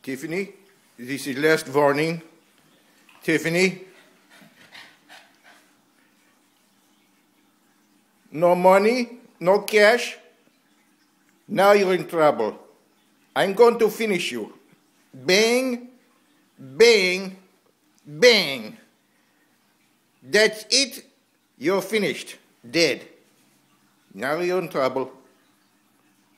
Tiffany, this is last warning. Tiffany, no money, no cash. Now you're in trouble. I'm going to finish you. Bang, bang, bang. That's it. You're finished. Dead. Now you're in trouble.